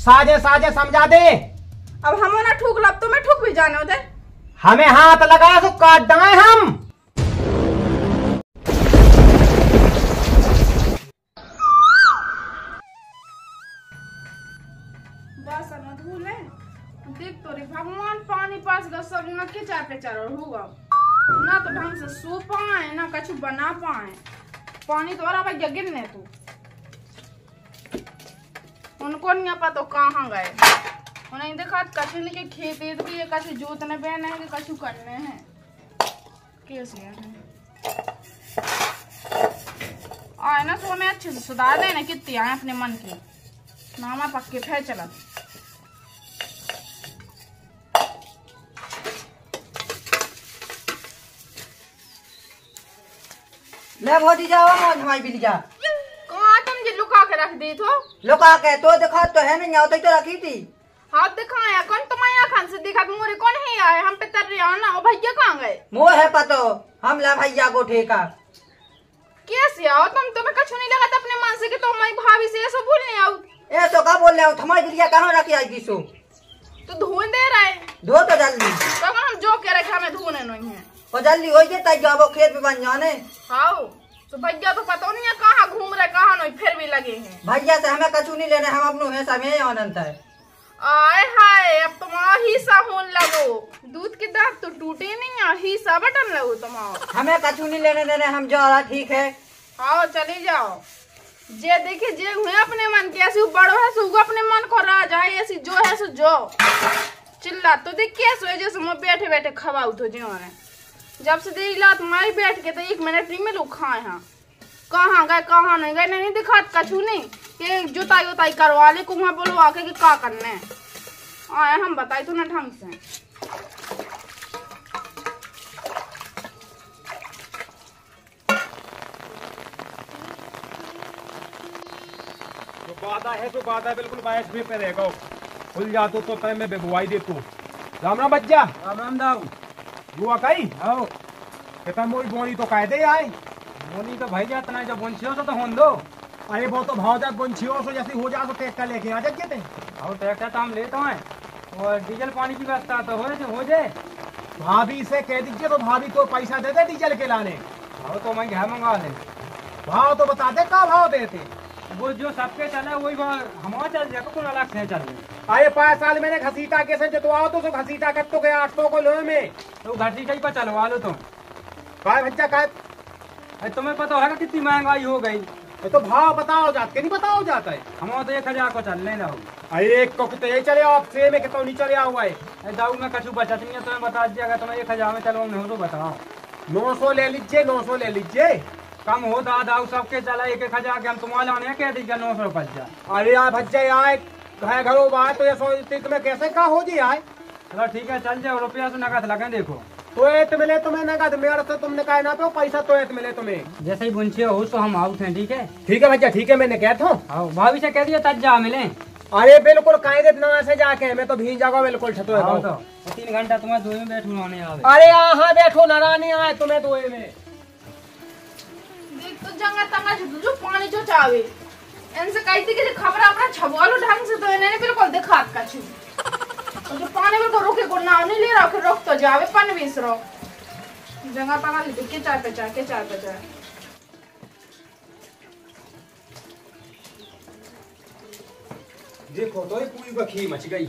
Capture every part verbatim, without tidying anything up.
साजे साजे समझा दे। अब हम ना ठूक लब तो मैं ठूक भी जाने होते। हमें हाथ लगा तो काट देंगे हम। बस न धूल है देख तो रे भगवान पानी पास दस सब ना के चार पे चार होगा ना तो ढंग से सो पाए ना कुछ बना पाए। पानी तो और अब गिरने तू उनको नहीं पता कहाँ गए उन्हें देखा कछु लेके खेत है तो ये कछु जोतने बहने हैं कि कछु करने हैं कैसे है आए ना तो हमें अच्छे से सुधार देना कितनी आए अपने मन की नामा पक्के फै चला। ले भौजी जाओ मौज हमारी बिल जा। कहाँ तुम जी लुका के रख दी थो? लुका के तो देखा तो है नहीं आओ तो, तो रखी थी। हाँ दिखाया कौन तुम्हारे खान से दिखा मोरे कौन है आए हम पे तर रहे ना भैया कहाँ गए? मोह है पतो हम ला भैया को ठेका। कैसे आओ तुम तुम्हें कुछ नहीं लगा था अपने मन से कि तुम तो भाभी से ऐसा बोलने आओ? ऐसा का बोल रहे हो हमारी बिलिया कहाँ रखी आई किसो? तो धोने दे रहे धो तो जल्दी तो हम जो कह रहे हमें धोने नहीं है और जल्दी हो जाए तब जाओ खेत में बन जाने। हाँ तो भैया तो पता नहीं है कहाँ घूम रहे कहाँ नहीं फिर भी लगे हैं। भैया से हमें कछु नहीं लेने हम अपनों है समय आनंद है। आए हाय अब तुम हिस्सा होने लगो दूध के दांत तो टूटे नहीं है हिस्सा बटन लगो तुम हमें कछु नहीं लेने देने हम जा रहा ठीक है। हाँ चले जाओ जे देखे जे हुए अपने मन के ऐसे बड़ो है सो अपने मन को राजा है ऐसी जो है सो जो चिल्ला तो देख कैसे जैसे मैं बैठे बैठे खवाऊ तो जो ने जब से देख ला तुम्हारी बैठ के तो एक मिनट नहीं मिलू खाए हाँ कहाँ गए कहाँ नहीं गए नहीं दिखा कछु नहीं ये जुताई उताई करवा ले कुआ बोलो आके कि का करने आए हम बताई तो ना ढंग से। जो वादा है तो वादा बिल्कुल बाईस भी पे रहेगा खुल जा तो तय में बेगुवाई दे तू। राम राम बच्चा। राम राम दाऊ युवा कई आओ कहता मोई बोनी तो कायदे आए बोनी तो भाई जातना जब बोनछियो तो होन दो। अरे वो तो भाव जात बोनछियो सो जैसे हो जा तो ट्रैक्टर लेके आ जाइए थे। और ट्रैक्टर तो हम लेते हैं और डीजल पानी की व्यवस्था तो हो जाए हो जाए। भाभी से कह दीजिए तो भाभी तो पैसा दे दे डीजल के लाने। और तो मैं घर मंगा ले भाव तो बता दे का भाव देते वो जो सबके चले वही हमारा चल जाएगा कौन अलग से चल रहे। अरे पाँच साल मैंने घसीटा के से जतवाओ तो घसीटा कर तो आठ सौ को लो में तो घसीटा ही पर चलवा लो तुम काय भज्जा काय तुम्हें पता होगा कितनी महंगाई हो गई। तो भाव बताओ जात के नहीं बताओ जाता है हमारा तो एक हजार को चल लेना हो। अरे एक को तो ये चले आप से में कितना नहीं चले हुआ है दाऊ में कछु बचत नहीं है तुम्हें बता दिया अगर तुम्हें एक हजार में चलो नहीं हो तो बताओ। नौ सौ ले लीजिए नौ सौ ले लीजिए कम हो दादा सबके चला एक एक हजार के हम तुम्हारे लाने कह दीजिए नौ सौ बच्चा। अरे यार भज्जा आए घर घरों बात तो ये सोचते तुम्हें कैसे का हो जी आए। चलो ठीक है चल जाओ रुपया से नगद लगे देखो तो एत मिले तुम्हें नगद मेरे से तुमने कहा ना पे पैसा तो एत मिले तुम्हें जैसे ही बुंछिया हो तो हम आउट हैं ठीक है। ठीक है भैया ठीक है मैंने कहता हूँ भाभी से कह दिया तज जा मिले। अरे बिल्कुल कायदे ना से जाके मैं तो भी जगह बिल्कुल छतो है तो तीन घंटा तुम्हें दो में बैठू आने आवे। अरे यहाँ बैठो नारानी आए तुम्हें दो में देख तो जंगा तंगा जो पानी जो चावे इनसे कहती कि खबर अपना छबवालो ढंग से तो इन्हें बिल्कुल दिखात का छु और जो पानी में को रोके को ना नहीं ले रहा फिर रोक तो जावे पन बीस रो जंगा तंगा ले के चाय पे चाय के चाय पे चाय देखो तो ये पूरी बखी मच गई।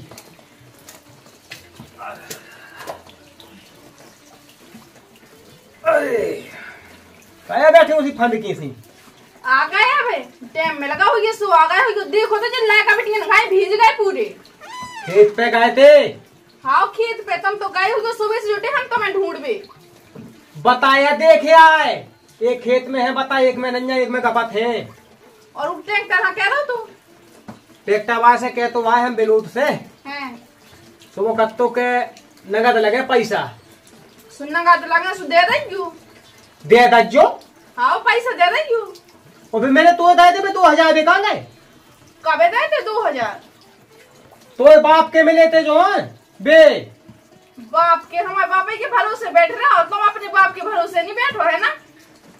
अरे क्या बैठे उसी फंद के सी आ गए अबे टाइम में लगा हो ये सो आ गए हो देखो तो जिन लायका बिटिया खाए भीज गए पूरे खेत पे गए थे। हाँ खेत पे तुम तो गए हो सुबह से जुटे हम तुम्हें ढूंढबे बताया देखे आए एक खेत में है बता एक में नंजा एक में गपत है और उठ ट्रैक्टर कह रहा तू ट्रैक्टर वहां से कह तो वहां हम बेलूट से हैं तो वो कत्तो के नगद लगे पैसा सुनना का तो लगना सु दे दे क्यों दे दज्जो। हाँ पैसा दे दे क्यों और फिर मैंने तो दे दे दो हजार दे कहाँ गए कबे दे थे दो हजार तो बाप के मिले थे जो है बे बाप के हमारे बाप के भरोसे बैठ रहे हो तुम अपने बाप के भरोसे नहीं बैठो है ना।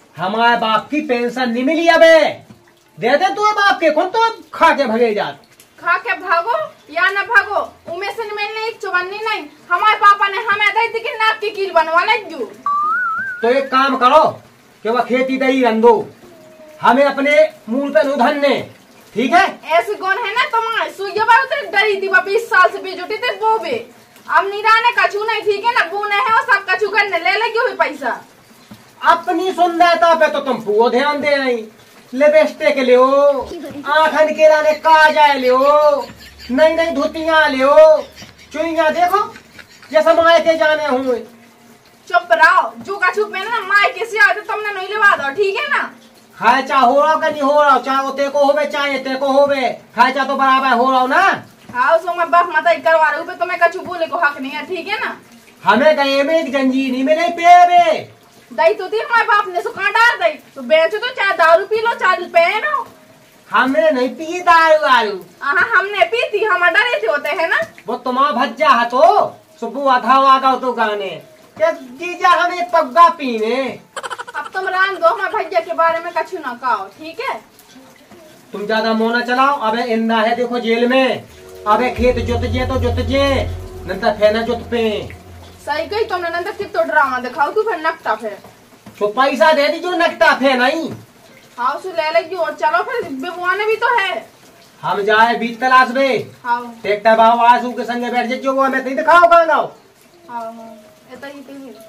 हमारे बाप की पेंशन नहीं मिली अबे दे दे तू बाप के कौन तो खा के भगे जात खा के भागो या न भागो, उमे से मिलने एक चौबन्नी नहीं। हमारे पापा ने हमें दी थी कि नाक की कील बनवा लग। तो एक काम करो कि वह खेती दही रंदो, हमें अपने मूल पे धन ने, ठीक है? ऐसे कौन है ना तुम्हारे सुइया बाबू तेरी डरी थी, बीस साल से बेचोटी थे वो भी। अब निराने कछू नहीं, ठीक है ना, बूने है और सब कछू करने ले लगी हुई पैसा। अपनी सुंदरता पे तो तुम पूरा ध्यान दे रही, लिपस्टिक ले आंखन के लाने काजल ले, नई नई धोतियां ले, चुईया देखो जैसा माए के जाने हुए। चुप रहो, जो कछू पहने ना माए के से आते तुमने नहीं लेवा दो, ठीक है ना? खर्चा हो रहा का नहीं हो रहा, चाहे ते को होवे चाहे ते को होवे, खर्चा तो बराबर हो रहा हो ना। हाँ सो मैं बाप माता करवा रही हूँ, तुम्हें कछू बोले को हक नहीं है, ठीक है ना? हमें गए में एक जंजीरी में नहीं पे दही तो थी हमारे बाप ने, सो कहाँ डाल दही तो बेचो, तो चाहे दारू पी लो चाहे पहनो। हमने नहीं पी दारू वारू। हाँ हमने पी थी, हम डरे थे होते है ना। वो तुम्हारा भज्जा है तो सुबह आधा आगा तो गाने जीजा हमें पग्गा पीने। अब तुम रान दो, हमारे भैया के बारे में कछु ना कहो, ठीक है? तुम ज्यादा मोना चलाओ। अबे इंदा है देखो जेल में, अबे खेत जोत जे तो जोत जे नंतर फेना जोत पे। सही कही तुमने, नंतर कितो ड्रामा दिखाओ तू फिर नकटा फिर। तो पैसा दे दी जो नकटा फे नहीं। हाँ उसे ले लेगी और चलो फिर, बेबुआने भी तो है। हम जाए बीच तलाश में, हाँ ट्रैक्टर बाबू आसू के संगे बैठ जो वो हमें दिखाओ कहाँ गाओ। हाँ हाँ इतना ही तो है।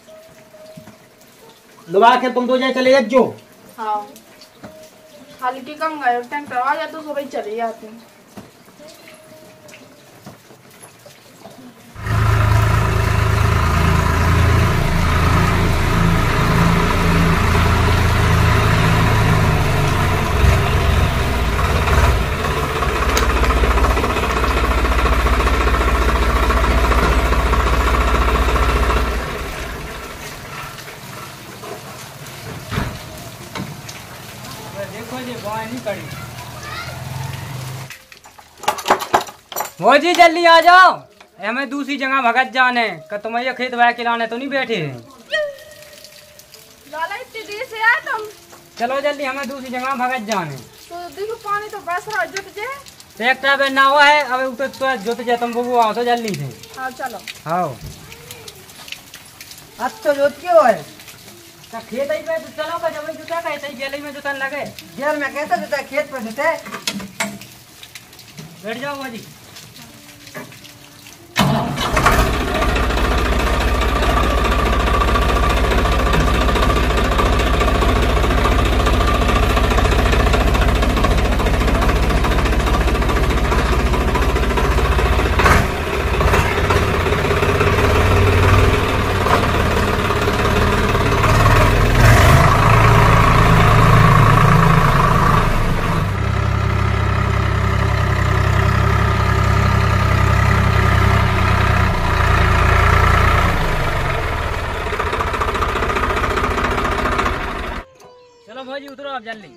लुबा के तुम दो जाए चले एक जो। हाँ खाली की कम गए टैंकर आ जाए तो सुबह चली जाती। वो जी जल्दी आ जाओ, हमें दूसरी जगह भगत जाने का, तुम्हारे खेत वह खिलाने तो नहीं बैठे हैं। लाला इतनी देर से आए तुम? चलो जल्दी, हमें दूसरी जगह भगत जाने। तो देखो पानी तो बस रहा जुट जे। ट्रैक्टर पे ना हुआ है, अब तो, तो जुट जाए तुम बबू आओ तो जल्दी से। हाँ चलो। हाँ अब तो जोत क्यों है? तो खेत ही पे तो चलो का जब जुटा का ऐसे जेल में जुटन लगे। जेल में कैसे जोता, खेत पे जोते? बैठ जाओ भाजी। भौजी उतरो आप जल्दी।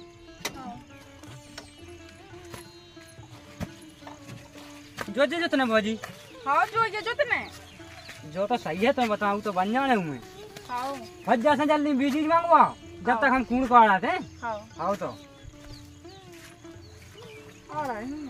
जो जे जोतने भौजी। हाँ जो ये जोतने जो तो सही है तो बताऊँ तो बन जाने हुए। हाँ भज्जा से जल्दी बीज मंगवा, जब तक हम कूड़ काढ़ा थे। हाँ आओ तो आ रहा है।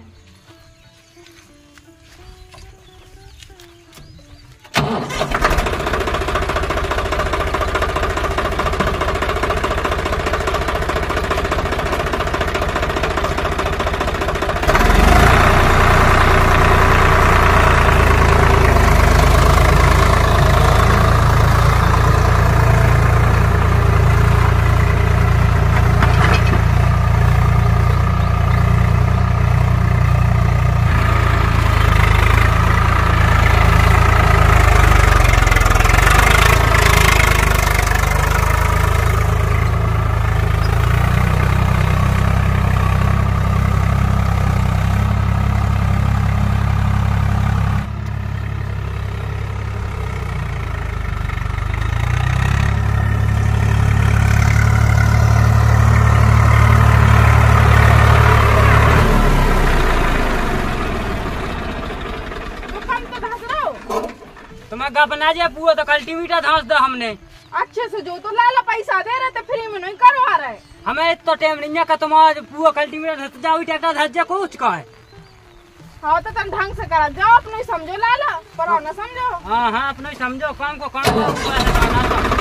तुम्हें बना जाए पूरा तो कल्टीमीटर धंस दो हमने। अच्छे से जो तो लाला पैसा दे रहे थे फ्री में नहीं करवा रहे। हमें तो टाइम नहीं है का तुम्हारा पूरा कल्टीमीटर धंस जाओ, ट्रैक्टर धंस जा कुछ का है। हाँ तो तुम ढंग से करा जाओ अपने ही समझो लाला पर न समझो। हाँ हाँ अपने ही समझो काम को काम को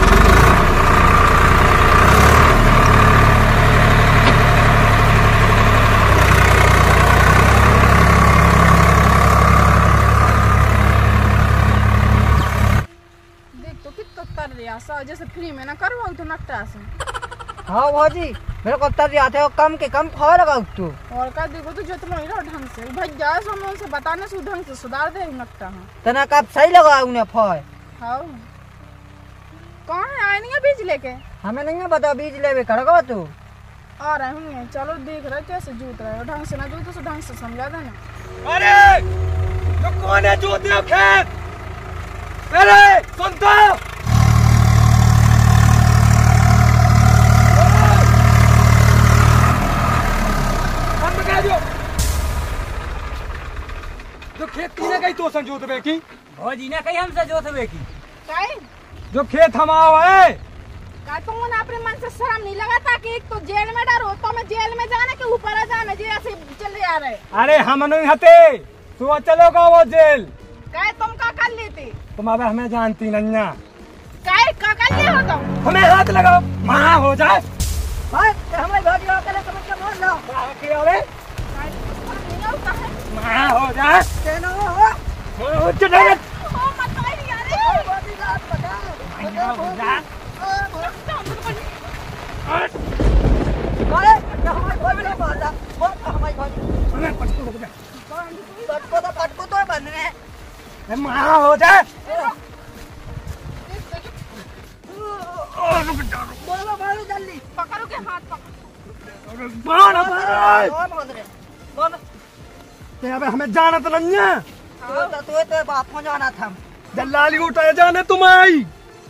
सा जैसे फ्री में ना करवाओ तो नकटा से। हाँ भाजी मेरे को तब आते हो कम के कम खा लगा तू और का देखो तो जितना ही रहो ढंग से भाई जाए सो मैं उनसे बताने से ढंग से सुधार दे नकटा। हाँ तना कब सही लगा उन्हें फॉय। हाँ कौन है आए नहीं बीज लेके हमें नहीं बता बीज लेवे करेगा तू आ रहे होंगे। चलो देख रहे कैसे जूत रहे हो ढंग से ना जूतो तो ढंग से समझा देना। अरे तो कौन है जूते हो खेत? अरे सुन तो जो खेत की ने कही तो संजोत बे की भौजी ने कही हमसे जोत बे की काई जो खेत हम आओ है का तुम ना अपने मन से शर्म नहीं लगाता कि एक तो जेल में डरो तो मैं जेल में जाने के ऊपर आ जाने जे ऐसे चले आ रहे। अरे हम नहीं हते तू चलोगा वो जेल काई तुम का कर लेते तुम अब हमें जानती नहीं काई का कर ले हो तुम हमें हाथ लगाओ महा हो जाए बस हमें भाजी वाला समझ के बोल लो के अरे महा हो जाए केनो हो हो चले ओ मत आई यार भाजी रात बता महा हो जाए अरे हमारे भाई ने मारा वो हमारे भाई हमें पटको हो जा पटको तो पटको तो बन रहे महा हो जाए बोलो बोलो जल्दी पकड़ो के हाथ पकड़ो बाण मारे कौन बोल रहे बोल ते अब हमें जाना तो नहीं है तो तो तो तो बाप को जाना था दलाली उठाए जाने तुम आई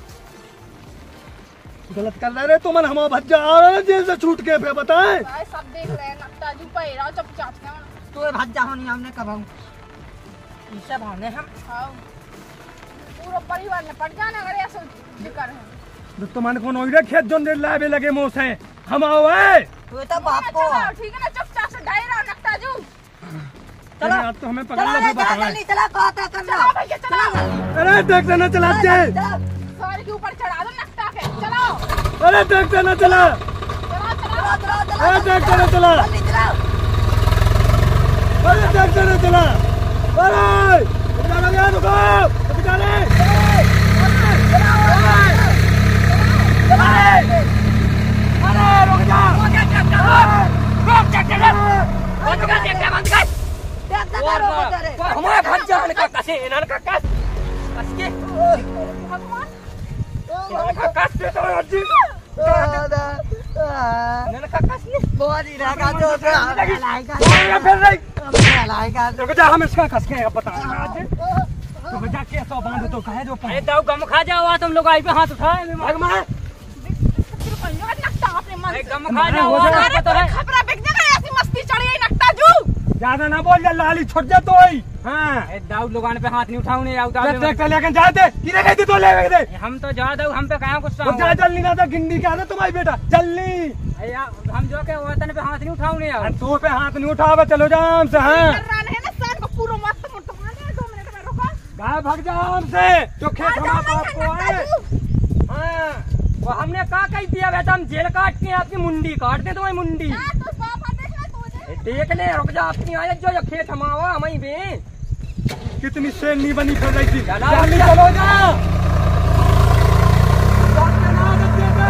गलत कर रहे रे तुम हम भज्जा आ रहे जेल से छूट के पे बताए भाई सब देख रहे हैं नक्टा जू पे रहो चुपचाप से तो भज्जा होनी हमने कब हम इसे भाने हम हां पूरा परिवार ने पट जाना अगर ऐसे जिक्र है तो तुम्हारे कौन होई रे खेत जोन दे लावे लगे मोह से हम आओ है तो तो बाप को ठीक है ना चुपचाप से ढाई रहो नक्टा जू चलो आज तो हमें पकड़ लो बताओ जल्दी चला कहता करना चलो भैया चलो अरे देख ना चला दे सवारी के ऊपर चढ़ा दो नक्टा के चलो अरे देख ना चला चलो चलो अरे देख ना चला जल्दी चलाओ अरे देख ना चला अरे चलो यार रुको निकाले अरे रुक जा रुक जा चला बंद कर दे बंद कर हमारे भज्जा का कसे इनन का कस कस के भगवान इनन का कस के तो अजी दादा इनन का कस ने बहुत ही रखा तो लाएगा बोल फिर नहीं लाएगा रुक जा हम इसका कस के बता आज तो बजा के तो बांध तो कहे जो अरे दाऊ गम खा जाओ तुम लोग आई पे हाथ उठाए भगवान नक्टा अपने मन से गम खा जाओ अरे तो खबरा बिक जाएगा ऐसी मस्ती चढ़ी है नक्टा जू ज्यादा ना बोल जा लाली छोड़ जा तो ही हां दाऊ लोगान पे हाथ नहीं उठाऊ नहीं आउ देख कर लेकिन जाते किने गई थी तो ले गए थे हम तो जा दो हम पे कहां गुस्सा तो जा जल्दी ना तो गिंडी का ना तुम्हारी बेटा जल्दी हम जो के वतन पे हाथ नहीं उठाऊ नहीं आउ तू पे हाथ नहीं उठावे चलो जाम से हां रन है ना सान को पूरा मस्त मुट्ठ मारने दो मिनट में रुको गाय भाग जाम से जो खेत हमारा बाप को है हां वो हमने का कह दिया बेटा हम जेल काट के आपकी मुंडी काट दे तुम्हारी मुंडी तो पापा देखना तू देख ले रुक जा अपनी आया जो जो खेत हमावा हमें बे कितनी शेरनी बनी फिर रही थी चलो, जल्दी चलो। चलो जा डॉक्टर ना देते पे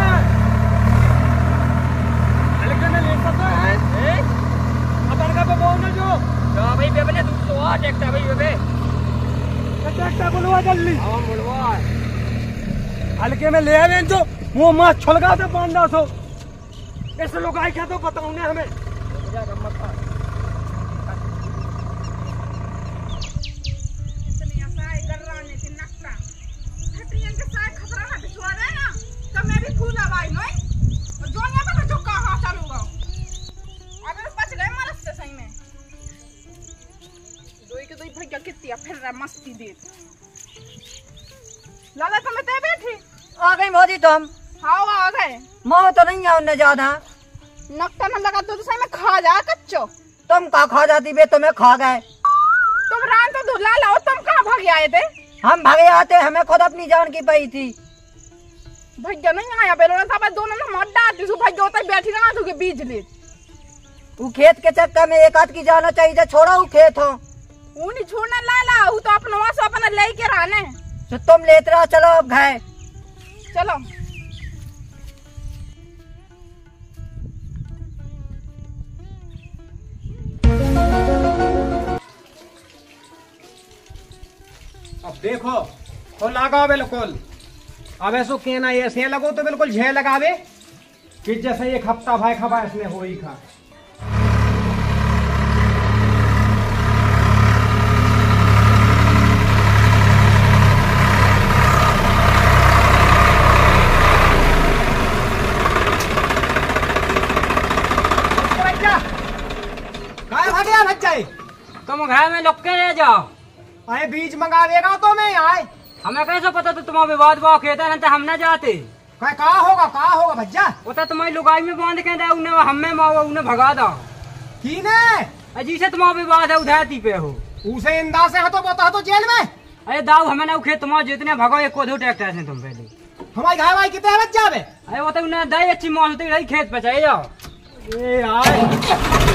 हल्के में ले सकते हैं अपन का पे बोलना जो तो भाई बे बने तू तो आ देखता भाई बे डॉक्टर बुलवा जल्दी हां बोलवा हल्के में ले आवे जो वो मां छलगा से बांधा सो ऐसे लोग आए क्या तो बताओ ने हमें जा गम्मत का इतनी असाई गर्राने की नक्टा हटियन के साथ खतरा ना बिछवा दे ना तो मैं भी फूला भाई नहीं और जो ना तो जो कहां चलूंगा अगर बच गए मरस से सही में दोई के दोई भैया कितनी फिर रहा मस्ती दे लाला तुम्हें ते बैठी आ गई मोदी तुम हाँ आ गए मोह तो नहीं है उन्हें ज्यादा नक्टा न लगा तो सही में खा जा कच्चो तुम का खा जाती बे, तुम्हें खा गए। तुम रान तो धुला लाओ, तुम कहाँ भागे आए थे? हम भागे आते, हमें खुद अपनी जान की पई थी। भैया नहीं आया बेलो ना, सब दोनों ने मत डांट दिसु भैया होता बैठी ना तू के बीच ले। वो खेत के चक्कर में एक आध की जाना चाहिए, छोड़ा वो खेत हो। वो नहीं छोड़ना लाला, वो तो अपना वहां से अपना ले के रहने। तो तुम लेते रहो, चलो अब घर चलो। अब देखो तो लगाओ बिल्कुल। अब ऐसो कहना ऐसे लगो तो बिल्कुल झे लगावे कि जैसे एक हफ्ता भाई खबा इसने हो ही खा। तुम घर में लुक के ले जाओ। अरे बीज मंगा देगा तो मैं आए। हमें कैसे पता तो तुम्हारा विवाद भाव खेता है तो हम न जाते। कहा होगा कहा होगा भज्जा? वो तो तुम्हारी लुगाई में बांध के दे, उन्हें हमें माओ उन्हें भगा दो। की ने अजी से तुम्हारा विवाद है उधरती पे हो। उसे इंदा से तो बता तो जेल में। अरे दाऊ हमें ना खेत तुम्हारा जितने भगो एक को ट्रैक्टर से तुम पहले। हमारी घर भाई कितने बच्चा में? अरे वो तो उन्हें दही अच्छी मौत होती रही खेत पे चाहिए जाओ। ए आए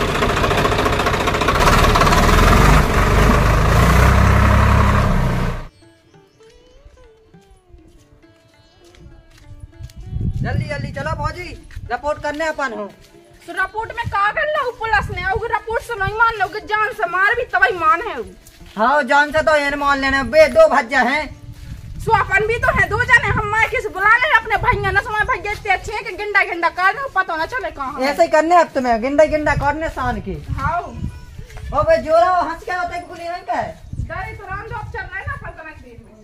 जल्दी जल्दी चलो भौजी, रिपोर्ट करने अपन हो। तो रिपोर्ट में का कर लो पुलिस ने? अगर रिपोर्ट से नहीं मान लो कि जान से मार भी तभी मान है। हाँ जान से तो ये मान लेने बे, दो भज्जा हैं। सो अपन भी तो है दो जने, हम मार किस बुला ले अपने भैया न समय भैया इतने अच्छे हैं कि गिंडा गिंडा कर दो पता ना चले कहाँ। ऐसे ही करने अब तुम्हें गिंडा गिंडा करने शान की। हाँ ओ बे जोरा हंस के होते कुली नहीं का है। डरे तो राम जॉब चल रहा है ना फलकनक दिन में।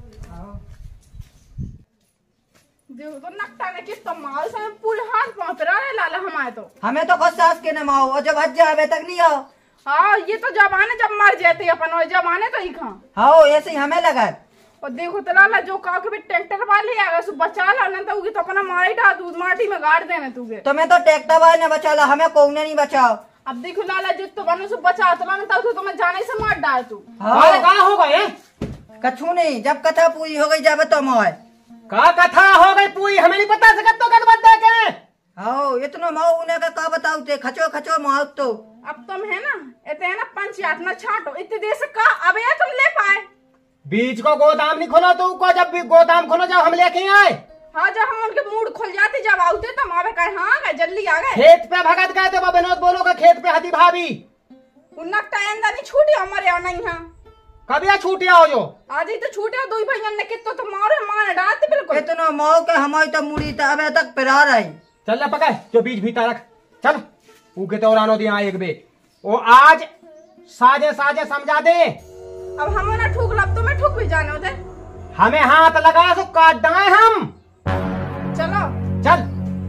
जो तो नकटा ने किस तो माल से पूरे हाथ पांव पे रहा लाला हमारे तो। हमें तो खुद सास के न माओ, और जब भज्जा अबे तक नहीं आओ। हाँ ये तो जमाने जब मर जाते अपन, और जमाने तो ही खा। हाँ ऐसे ही हमें लगा। और देखो तो लाला जो कहा कि ट्रैक्टर वाले आएगा सो बचा ला ना तो तो अपना मारी डाल दूध माटी में गाड़ देना तुगे। तुम्हें तो ट्रैक्टर वाले ने बचा ला, हमें कौन नहीं बचाओ। अब देखो लाला जो तो बनो सो बचा तो ना तो तुम्हें जाने से मार डाल तू। हाँ कहा होगा ये? कछु नहीं, जब कथा पूरी हो गई जब तो मोय का कथा हो गई पूरी, हमें नहीं पता सकत तो कर बता के। हाँ इतना माओ उन्हें का का बताओ ते खचो खचो माओ तो। अब तुम है ना इतने है ना पंचायत न छाटो इतने देर से का अब यार तुम ले पाए। बीज को गोदाम नहीं खोलो तो को जब भी गोदाम खोलो जब हम लेके आए। हाँ जब हम उनके मूड खुल जाते जब आते तो मावे कहे हाँ गए जल्दी आ गए। खेत पे भगत गए तो विनोद बोलोगे खेत पे हदी भाभी उन्नक टाइम नहीं छूटी हमारे यहाँ नहीं है। कभी आ छूटे आओ जो आज ही तो छूटे दो भैया ने कितो तो मारे मार डालते बिल्कुल। इतना माओ के हमारी तो मुड़ी तो अबे तक पिरा रही। चल ले पकड़ जो बीज भीतर रख चल ऊके तो रानो दिया एक बे वो आज साजे साजे समझा दे। अब हम ना ठुक लब तो मैं ठुक भी जाने होते। हमें हाथ लगा तो काट दाए हम। चलो चल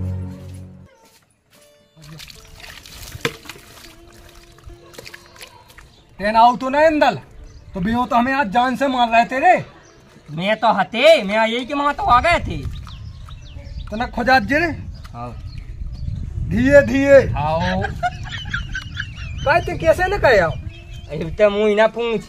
ट्रेन आओ तो नहीं इंदल तो भी हो तो हमें आज जान से मार रहे तेरे। मैं तो हते मैं यही के वहां तो आ गए थे तो ना खोजा जे हाँ धीरे धीरे आओ कहते कैसे न कहे आओ तो मुँह ना पूछ।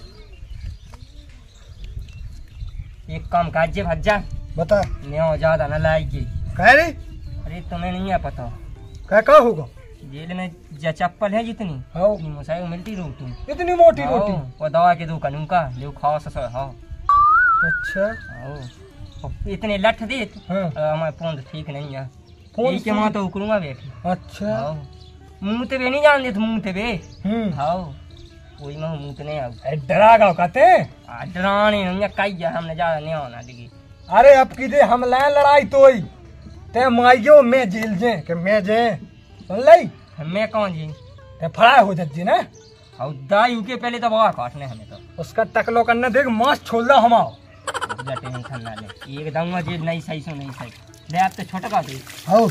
एक काम काजे भज्जा बता मैं और ज्यादा न लाएगी। कह रे अरे तुम्हें नहीं है पता क्या क्या होगा जेल में जो चप्पल है जितनी हाँ इतनी मुसाई मिलती रोटी इतनी मोटी आओ, रोटी। वो दवा के दुकान उनका ले खाओ ससुर हाँ अच्छा आओ और इतने लठ दे हाँ। हमारे फोन ठीक नहीं है फोन ठीक है वहाँ तो उकड़ूंगा बैठी। अच्छा आओ मुँह ते बे नहीं जान देते मुँह ते बे हम्म आओ वही मैं मुँह ते नहीं आओ ए, डरा गाँव कहते डराने नहीं कही जा हमने ज्यादा नहीं आना दिखी। अरे अब की दे हम लाए लड़ाई तो ही ते माइयो मैं जेल जे के मैं जे सुन लई हमें कौन जी ते फड़ा हो जज्जी ना और दाई के पहले तो बड़ा काटने हमें तो उसका टकलो करना देख मांस छोड़ ला हमाओ टेंशन ना ले एक दंगा जेल नहीं सही सो नहीं सही ले आप तो छोटा का दे आओ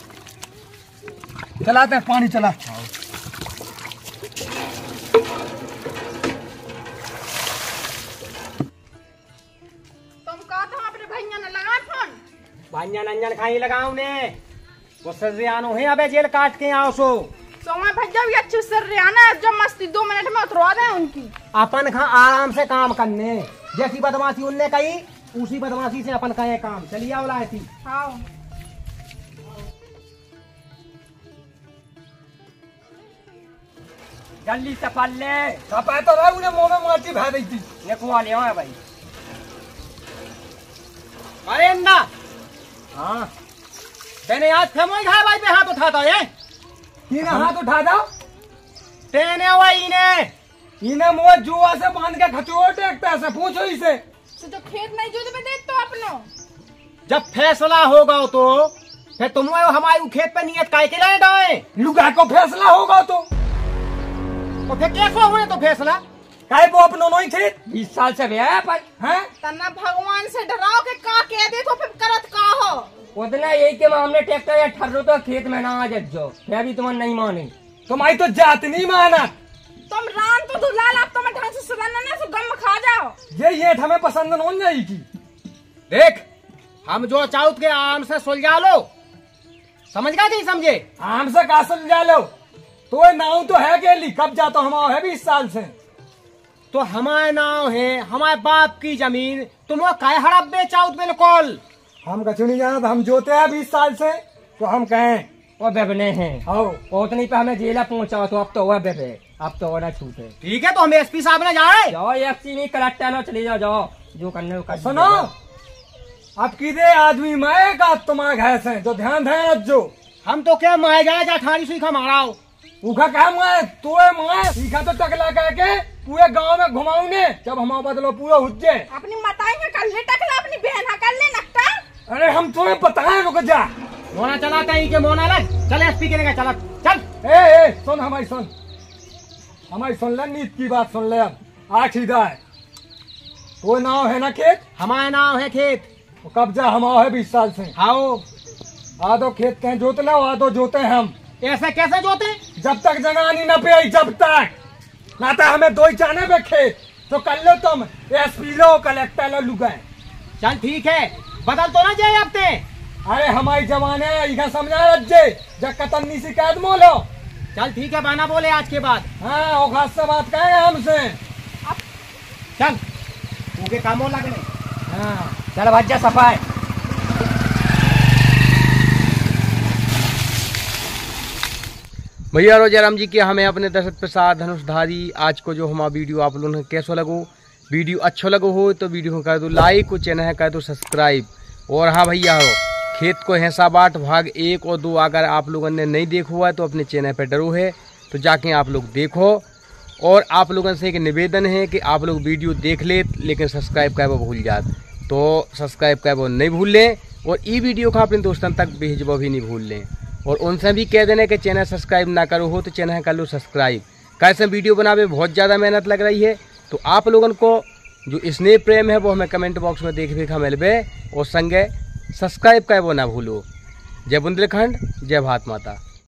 चलाते हैं पानी चला। तुम कहा था अपने भैया ने लगा फोन। भांजन अंजन खाई लगाऊ ने वो सजियानो है अबे जेल काट के आओ सो समय भैया भी अच्छे से रहना, जब मस्ती दो मिनट में उतरवा दें उनकी। अपन खा आराम से काम करने, जैसी बदमाशी उनने कही उसी बदमाशी से अपन कहे काम। चलिए आओ लायती। हाँ जल्दी से पल ले। सपा तो रहा उन्हें मुंह में माची भा दी थी। ये कुआ ले आओ भाई। अरे अंदा हाँ तेने आज फेमोई खाए भाई पे हाथ उठाता है। इन्हें हाथ उठा दो। तेने वही ने इन्हें मुँह जुआ से बांध के खचोट एकता से पूछो इसे। तो खेत नहीं जोत में दे तो अपनो। जब फैसला होगा तो फिर तुम हमारे खेत पे नियत काय के लाए डाए। लुगा को फैसला होगा तो तो फिर कैसा हुए तो फैसला काय वो अपनो नहीं थे। बीस साल से भैया पर हैं तना भगवान से डराओ के का कह दे तो फिर करत का हो। उतना यही के मामले ट्रैक्टर या ठर्रो तो खेत में ना आ जाओ, क्या भी तुम्हारे नहीं माने। तुम्हारी तो जात नहीं माना। तुम रान तो दुलाल, आप तुम्हें ढंग से सुधारना से गम खा जाओ। ये ये हमें पसंद नहीं जाएगी। देख हम जो चाहत के आम से सुलझा लो, समझ गए नहीं समझे। आम से का सुलझा लो तो ये नाव तो है गेली, कब जाता हमारा है बीस साल से। तो हमारे नाव है, हमारे बाप की जमीन, तुम वो काय हड़प बेचाउत बिल्कुल। हम कछु नहीं जाना, हम जोते हैं बीस साल से तो हम कहें और बेबने हैं आओ उतनी पे हमें जेला पहुंचा तो अब तो वह बेबे, अब तो वह ना छूटे। ठीक है तो हम एसपी साहब ने जाए जाओ एफसी नहीं कलेक्टर लो, चले जाओ जाओ जो करने को कर। सुनो अब किधे आदमी मैं का तुम्हारा घास है जो ध्यान ध्यान जो हम तो क्या माए जाए जा ठाड़ी सुई खा मारा उखा कहा मैं तू मैं सीखा तो टकला कह के पूरे गांव में घुमाऊ ने, जब हमारा बदलो पूरा हुज्जे। अपनी मताई में कर ले टकला, अपनी बहन हा कर ले नक्का। अरे हम तुम्हें बताए रुक जा। मोना चला कहीं के मोना लग चल एसपी के लेगा चला चल। ए ए सुन हमारी सुन हमारी सुन ले, नीत की बात सुन ले। अब आठ ही है वो नाव है ना खेत, हमारा नाव है खेत, वो कब्जा हमारा है बीस साल से। आओ आधो खेत कहीं जोत लो, आधो जोते हम। ऐसे कैसे जोते। जब तक जगानी न पे आई, जब तक ना तो हमें दो ही जाने पे खेत तो कर लो तुम एसपी लो कलेक्टर लो लुगाए। चल ठीक है बदल तो ना जाए अब ते। अरे हमारी जमाने इधर समझा रज्जे जब कतन्नी शिकायत मोलो। चल ठीक है बाना बोले आज के बाद। हाँ वो खास से बात कहेंगे हमसे। चल उनके कामों लगने। हाँ चल भज्जा सफाई। भैया रोजाराम जी के हमें अपने दशरथ प्रसाद धनुषधारी आज को जो हमारा वीडियो आप लोगों ने कैसा लगो, वीडियो अच्छा लगो हो तो वीडियो को कर दो लाइक और चैनल है कर दो सब्सक्राइब। और हाँ भैया हो खेत को हैसा बाट भाग एक और दो अगर आप लोगों ने नहीं देखा हुआ है तो अपने चैनल पर डरो है तो जाके आप लोग देखो। और आप लोगों से एक निवेदन है कि आप लोग वीडियो देख ले लेकिन सब्सक्राइब कर वो भूल जात तो सब्सक्राइब कर वो नहीं भूल लें। और ई वीडियो का अपने दोस्तों तक भेजबो भी नहीं भूल लें। और उनसे भी कह देने कि चैनल सब्सक्राइब ना करो हो तो चैनल कर लो सब्सक्राइब। कैसे वीडियो बनावे बहुत ज़्यादा मेहनत लग रही है तो आप लोगों को जो स्नेह प्रेम है वो हमें कमेंट बॉक्स में देख देखा मिलबे। और संगे सब्सक्राइब कर वो ना भूलो। जय बुंदेलखंड, जय भारत माता।